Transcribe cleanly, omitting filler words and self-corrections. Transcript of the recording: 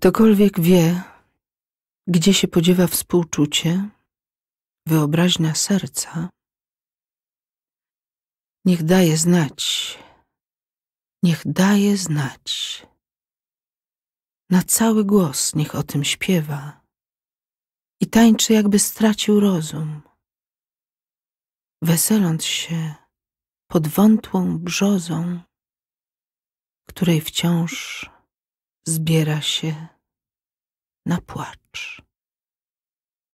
Ktokolwiek wie, gdzie się podziewa współczucie, wyobraźnia serca, niech daje znać, niech daje znać. Na cały głos niech o tym śpiewa i tańczy, jakby stracił rozum, weseląc się pod wątłą brzozą, której wciąż zbiera się na płacz.